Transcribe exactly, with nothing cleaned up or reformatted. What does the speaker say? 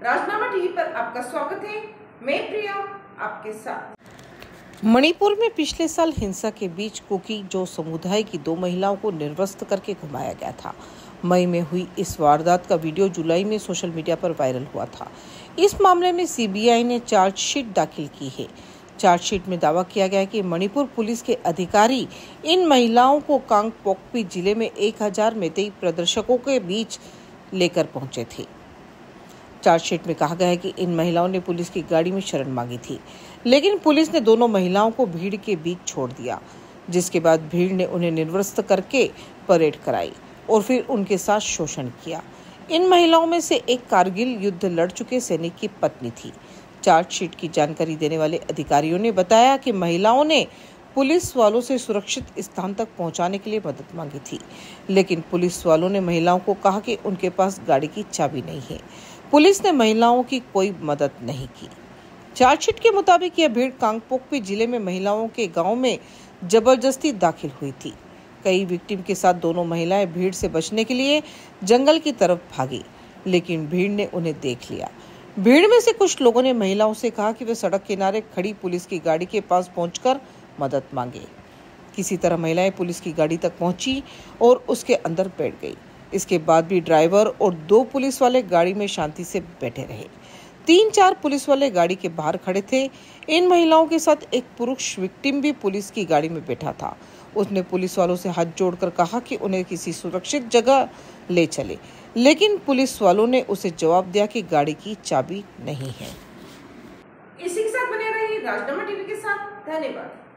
राजनामा TV पर आपका स्वागत है। मैं प्रिया आपके साथ। मणिपुर में पिछले साल हिंसा के बीच कुकी जो समुदाय की दो महिलाओं को निर्वस्त्र करके घुमाया गया था। मई में हुई इस वारदात का वीडियो जुलाई में सोशल मीडिया पर वायरल हुआ था। इस मामले में सीबीआई ने चार्जशीट दाखिल की है। चार्जशीट में दावा किया गया है कि मणिपुर पुलिस के अधिकारी इन महिलाओं को कांगपोकपी जिले में एक हजार मेतेई प्रदर्शकों के बीच लेकर पहुंचे थे। चार्जशीट में कहा गया है कि इन महिलाओं ने पुलिस की गाड़ी में शरण मांगी थी, लेकिन पुलिस ने दोनों महिलाओं को भीड़ के बीच छोड़ दिया, जिसके बाद भीड़ ने उन्हें निर्वस्त्र करके परेड कराई और फिर उनके साथ शोषण किया। इन महिलाओं में से एक कारगिल युद्ध लड़ चुके सैनिक की पत्नी थी। चार्जशीट की जानकारी देने वाले अधिकारियों ने बताया कि महिलाओं ने पुलिस वालों से सुरक्षित स्थान तक पहुंचाने के लिए मदद मांगी थी, लेकिन पुलिस वालों ने महिलाओं को कहा कि उनके पास गाड़ी की चाबी नहीं है। पुलिस ने महिलाओं की कोई मदद नहीं की। चार्जशीट के मुताबिक यह भीड़ कांगपोकपी जिले में महिलाओं के गांव में जबरदस्ती दाखिल हुई थी। कई विक्टिम के साथ दोनों महिलाएं भीड़ से बचने के लिए जंगल की तरफ भागी, लेकिन भीड़ ने उन्हें देख लिया। भीड़ में से कुछ लोगों ने महिलाओं से कहा कि वे सड़क किनारे खड़ी पुलिस की गाड़ी के पास पहुंचकर मदद मांगे। किसी तरह महिलाएं पुलिस की गाड़ी तक पहुंची और उसके अंदर बैठ गई। इसके बाद भी ड्राइवर और दो पुलिस वाले गाड़ी में शांति से बैठे रहे। तीन चार पुलिस वाले गाड़ी के बाहर खड़े थे। इन महिलाओं के साथ एक पुरुष विक्टिम भी पुलिस की गाड़ी में बैठा था। उसने पुलिस वालों से हाथ जोड़कर कहा कि उन्हें किसी सुरक्षित जगह ले चले, लेकिन पुलिस वालों ने उसे जवाब दिया कि गाड़ी की चाबी नहीं है। इसी के साथ बने रहिए राजनामा टीवी के साथ। धन्यवाद।